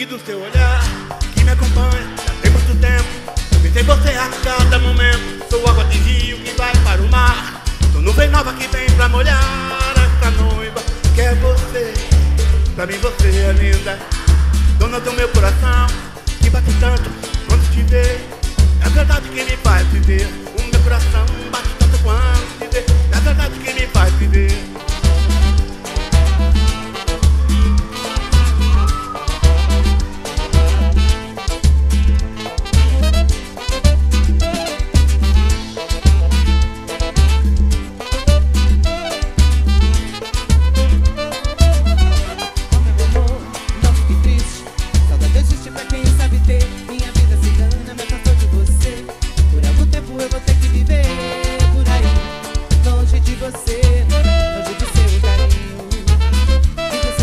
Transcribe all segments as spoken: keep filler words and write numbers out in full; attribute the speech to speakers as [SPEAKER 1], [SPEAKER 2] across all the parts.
[SPEAKER 1] e do seu olhar que me acompanha já tem muito tempo. Eu pensei você a cada momento. Sou água de rio que vai para o mar. Sou nuvem nova que vem pra molhar essa noiva que é você. Pra mim você é linda, dona do meu coração, que bate tanto quando te vê. É a verdade que me faz viver. O meu coração bate tanto quando te vê. É a verdade que me faz viver.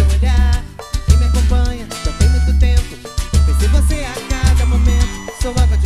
[SPEAKER 2] Sou água